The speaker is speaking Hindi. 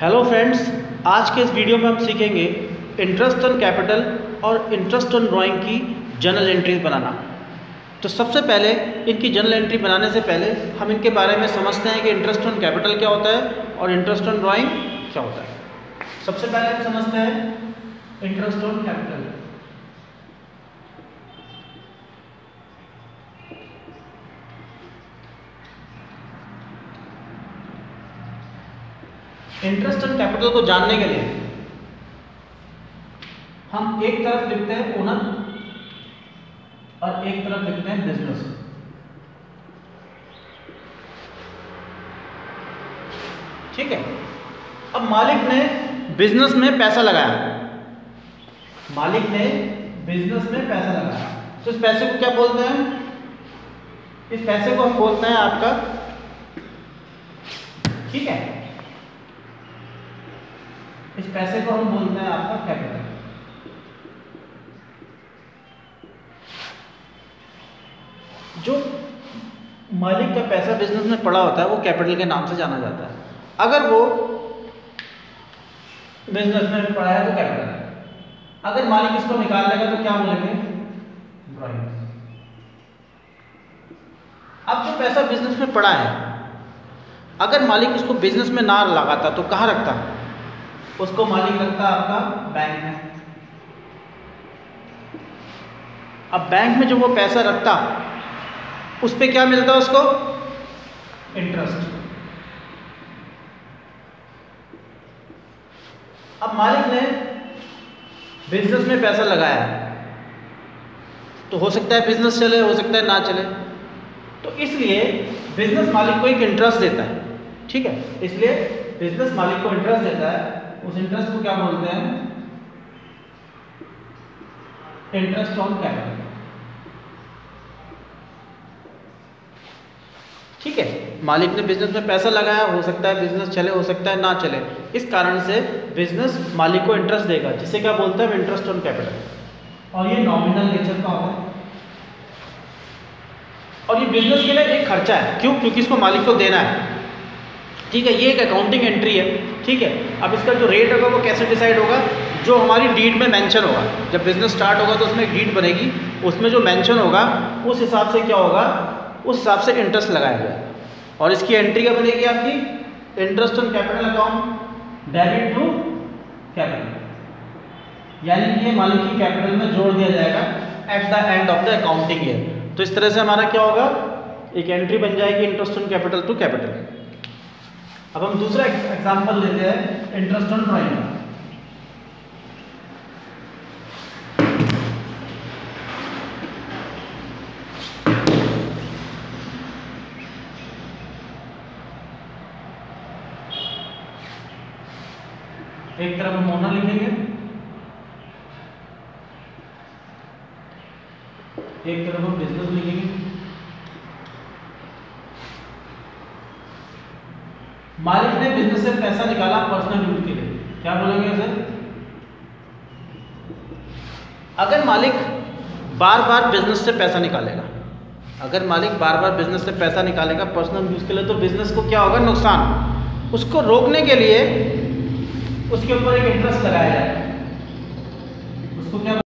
हेलो फ्रेंड्स, आज के इस वीडियो में हम सीखेंगे इंटरेस्ट ऑन कैपिटल और इंटरेस्ट ऑन ड्राइंग की जर्नल एंट्रीज बनाना। तो सबसे पहले इनकी जर्नल एंट्री बनाने से पहले हम इनके बारे में समझते हैं कि इंटरेस्ट ऑन कैपिटल क्या होता है और इंटरेस्ट ऑन ड्राइंग क्या होता है। सबसे पहले हम समझते हैं interest on capital. Interest on capital को जानने के लिए हम एक तरफ लिखते हैं ओनर और एक तरफ लिखते हैं बिजनेस। ठीक है, अब मालिक ने बिजनेस में पैसा लगाया, मालिक ने बिजनेस में पैसा लगाया, तो इस पैसे को क्या बोलते हैं? इस पैसे को हम बोलते हैं आपका, ठीक है, इस पैसे को हम बोलते हैं आपका कैपिटल। जो मालिक का पैसा बिजनेस में पड़ा होता है वो कैपिटल के नाम से जाना जाता है। अगर वो बिजनेस में पड़ा है तो कैपिटल है, अगर मालिक इसको निकाल लेगा तो क्या बोलेंगे? ड्राइंग। अब जो पैसा बिजनेस में पड़ा है, अगर मालिक इसको बिजनेस में ना लगाता तो कहाँ रखता? उसको मालिक रखता आपका बैंक में। अब बैंक में जो वो पैसा रखता उस पे क्या मिलता उसको? इंटरेस्ट। अब मालिक ने बिजनेस में पैसा लगाया तो हो सकता है बिजनेस चले, हो सकता है ना चले, तो इसलिए बिजनेस मालिक को एक इंटरेस्ट देता है। ठीक है, इसलिए बिजनेस मालिक को इंटरेस्ट देता है, उस इंटरेस्ट को क्या बोलते हैं? Interest on capital. ठीक है, मालिक ने बिजनेस में पैसा लगाया, हो सकता है बिजनेस चले, हो सकता है ना चले, इस कारण से बिजनेस मालिक को इंटरेस्ट देगा, जिसे क्या बोलते हैं? Interest on capital. और ये नॉमिनल नेचर का होता है और ये बिजनेस के लिए एक खर्चा है। क्यों? क्योंकि इसको मालिक को देना है। ठीक है, ये एक अकाउंटिंग एंट्री है। ठीक है, अब इसका जो रेट होगा वो कैसे डिसाइड होगा? जो हमारी डीड में मेंशन होगा, जब बिजनेस स्टार्ट होगा तो उसमें एक डीड बनेगी, उसमें जो मेंशन होगा उस हिसाब से क्या होगा? उस हिसाब से इंटरेस्ट लगाया जाएगा। और इसकी एंट्री क्या बनेगी आपकी? Interest on capital account debit to capital, यानी कि ये मालिक की कैपिटल में जोड़ दिया जाएगा at the end of the accounting year. तो इस तरह से हमारा क्या होगा? एक एंट्री बन जाएगी interest on capital to capital. अब हम दूसरा एग्जांपल लेते हैं इंटरेस्ट ऑन ड्राइंग का। एक तरफ हम ओनर लिखेंगे, एक तरफ हम बिजनेस लिखेंगे। मालिक ने बिजनेस से पैसा निकाला पर्सनल यूज के लिए, क्या बोलेंगे सर? अगर मालिक बार बार बिजनेस से पैसा निकालेगा, अगर मालिक बार बार बिजनेस से पैसा निकालेगा पर्सनल यूज के लिए, तो बिजनेस को क्या होगा? नुकसान। उसको रोकने के लिए उसके ऊपर एक इंटरेस्ट लगाया जाएगा, उसको क्या